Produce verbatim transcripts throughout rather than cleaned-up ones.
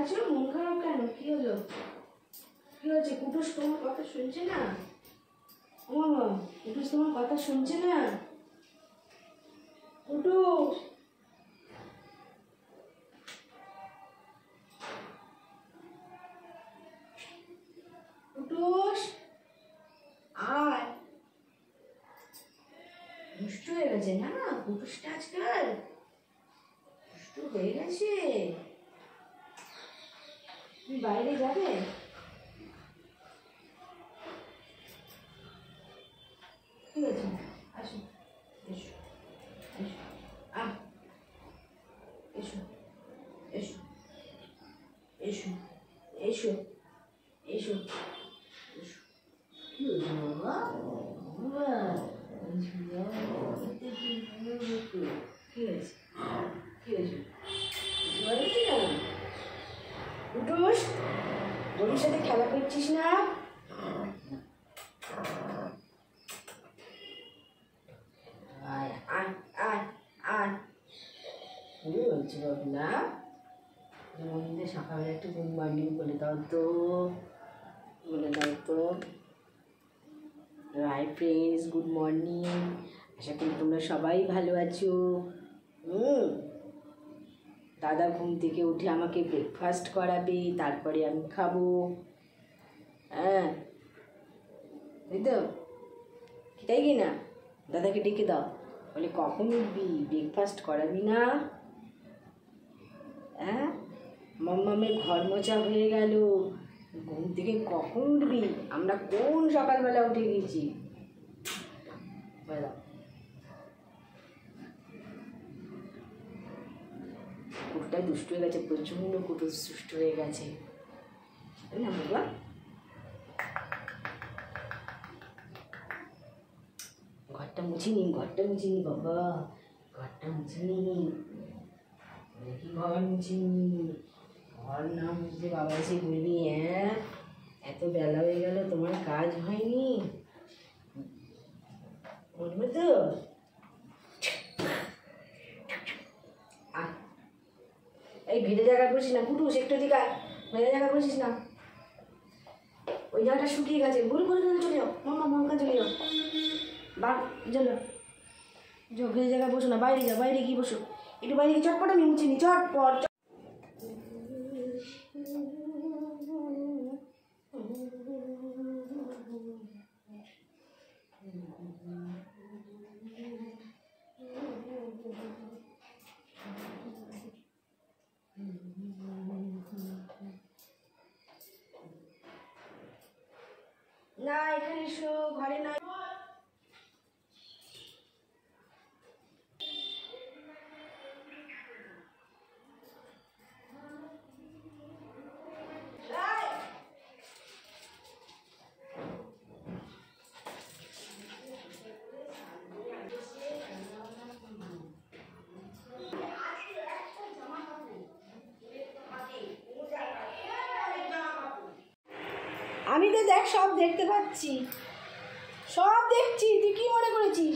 আছো? মন খারাপ কেন? কি হলো? কি হয়েছে? কুটুস তোমার কথা শুনছে না? ও বাবা, কুটুস তোমার কথা শুনছে না? কুটুস, কুটুস আয়। দুষ্টু হয়ে গেছে না কুটুসটা আজকাল? দুষ্টু হয়ে গেছে। তুমি বাইরে যাবে? ঠিক আছে, আসো, এসো এসো, আহ এসো এসো এসো এসো এসো এসো। কি হয়েছে বাবা? বাবা কি হয়েছে? কি হয়েছে? কুটুস, বড়ির সাথে খেলা করছিস না? আয় আয় আয় আয়। কি হয়েছে বাবুলা? মন্দিরে সকালে একটু গুড মর্নিং বলে দাও তো, বলে দাও তো। Hi friends, good morning. আশা করি তোমরা সবাই ভালো আছো। হুম, দাদা ঘুম থেকে উঠে আমাকে ব্রেকফাস্ট করাবে, তারপরে আমি খাবো। হ্যাঁ তাই তো, তাই কি না? দাদাকে ডেকে দাও, বলে কখন উঠবি, ব্রেকফাস্ট করাবি না? হ্যাঁ, মাম্মামের ঘর মোছা হয়ে গেল, ঘুম থেকে কখন উঠবি? আমরা কোন সকালবেলা উঠে গেছি? বলো। কুকুরটাই দুষ্ট হয়ে গেছে, প্রচণ্ড কুকুর দুষ্ট হয়ে গেছে, তাই না বাবা? ঘরটা মুছিনি, ঘরটা মুছিনি বাবা, ঘরটা মুছিনি। দেখি ঘর মুছিনি, ঘর না মুছতে বাবা এসে বলবি হ্যাঁ এত বেলা হয়ে গেল তোমার কাজ হয়নি, বলবে তো? এই ভেজে জায়গায় বসিস না কুটুস, একটু দিকে ভেজে জায়গায় বসিস না, ওই জায়গাটা শুকিয়ে গেছে। বলে বলে চলে যাও, মামা মামা চলে যাও, বা চলো যাও, ভেজে জায়গায় বসো না, বাইরে যাও, বাইরে গিয়ে বসো, একটু বাইরে গিয়ে চটপট আমি মুছিনি, চটপট। না এখানে এসো, ঘরে না। আমি তো দেখ সব দেখতে পাচ্ছি, সব দেখছি, তুই কি মনে করেছিস?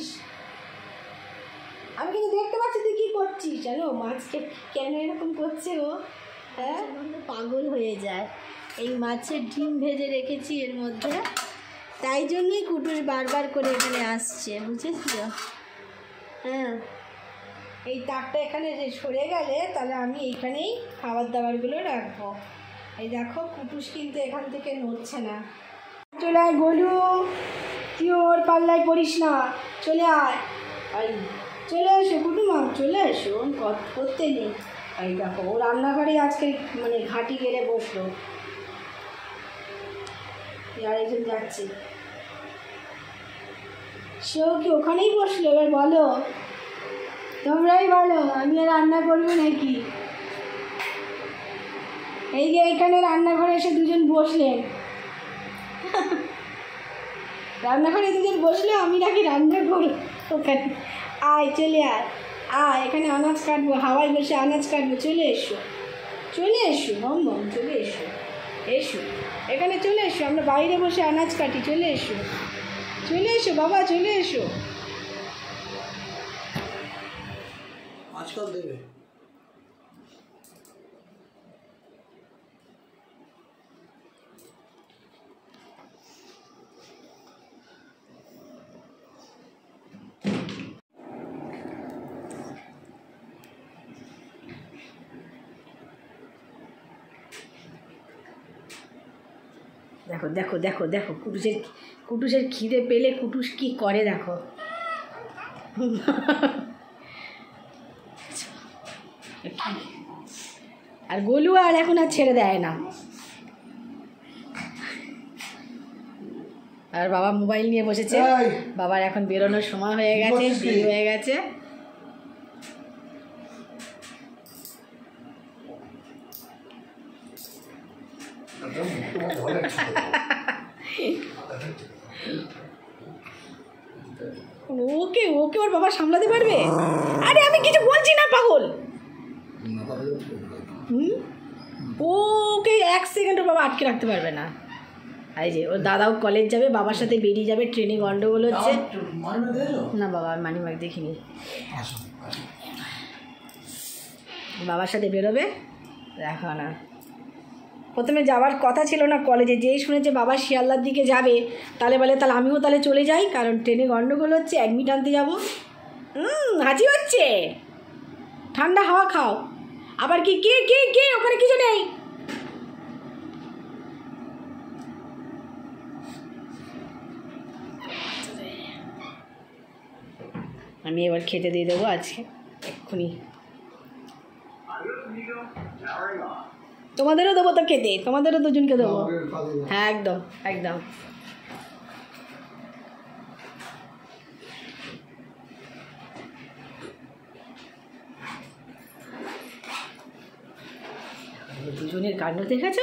আমি কিন্তু দেখতে পাচ্ছি তুই কি করছিস। জানো মাছকে কেন এরকম করছে ও? হ্যাঁ, পাগল হয়ে যায়। এই মাছের ডিম ভেজে রেখেছি এর মধ্যে, তাই জন্যই কুটুস বারবার করে এখানে আসছে, বুঝেছ? হ্যাঁ, এই তাকটা এখানে সরে গেলে তাহলে আমি এইখানেই খাবার দাবারগুলো রাখবো। এই দেখো কুটুস কিন্তু এখান থেকে নড়ছে না। চলে আয় গোলু, তুই ওর পাল্লায় পড়িস না, চলে আয়। আই চলে এসো কুটুমা, চলে এসো, করতে নেই। এই দেখো ও রান্নাঘরে আজকে মানে ঘাঁটি গেড়ে বসলো, আরেকজন যাচ্ছে, সেও কি ওখানেই বসলো? এবার বলো, তোমরাই বলো, আমি আর রান্না করবো নাকি? এই যে এখানে রান্নাঘরে এসে দুজন বসলেন, রান্নাঘরে দুজন বসলে আমি নাকি রান্না করবো ওখানে? আয় চলে আয়, আয় এখানে আনাজ কাটবো, হাওয়ায় বসে আনাজ কাটবো, চলে এসো, চলে এসো মম মম, চলে এসো, এসো এখানে চলে এসো, আমরা বাইরে বসে আনাজ কাটি, চলে এসো, চলে এসো বাবা, চলে এসো। আজকাল দেবে দেখো দেখো দেখো দেখো কুটুসের কুটুসের খিদে পেলে কুটুস কি করে দেখো। আর গোলু আর এখন আর ছেড়ে দেয় না। আর বাবা মোবাইল নিয়ে বসেছে, বাবার এখন বেরোনোর সময় হয়ে গেছে, দেরি হয়ে গেছে। ওকে ওকে ওর বাবা সামলাতে পারবে? আরে আমি কিছু বলছি না পাগল। হুম ওকে এক সেকেন্ড ওর বাবা আটকে রাখতে পারবে না। এই যে ওর দাদাও কলেজ যাবে, বাবার সাথে বেরিয়ে যাবে, ট্রেনে গন্ডগোল হচ্ছে। না বাবা আমি মানি ব্যাগ দেখিনি। বাবার সাথে বেরোবে, দেখো না প্রথমে যাওয়ার কথা ছিল না কলেজে, যেই শুনেছে বাবা শিয়ালদার দিকে যাবে তাহলে বলে তাহলে আমিও তাহলে চলে যাই, কারণ ট্রেনে গন্ডগোল হচ্ছে, অ্যাডমিট আনতে যাবো। হুম হাঁচি হচ্ছে, ঠান্ডা হাওয়া খাও। আবার কি কে কে কে ওখানে কিছু নেই। আমি এবার খেতে দিয়ে দেবো আজকে এক্ষুনি। তোমাদেরও দেবো তো খেতে, তোমাদেরও দুজনকে দেবো। হ্যাঁ একদম একদম। দুজনের কাণ্ড দেখেছ?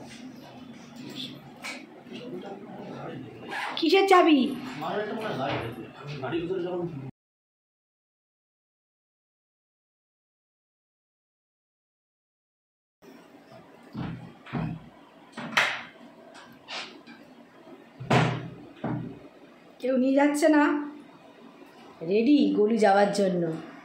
কিসের চাবি? কেউ নিয়ে যাচ্ছে না, রেডি গলু যাওয়ার জন্য।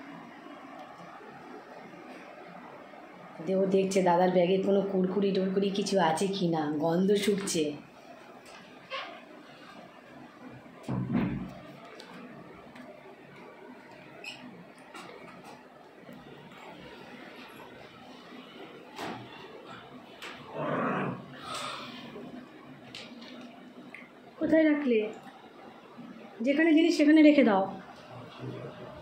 ও দেখছে দাদার ব্যাগে কোনো কুরকুরি টুরকুরি কিছু আছে কি না, গন্ধ শুকছে। কোথায় রাখলে? যেখানে জিনিস সেখানে রেখে দাও।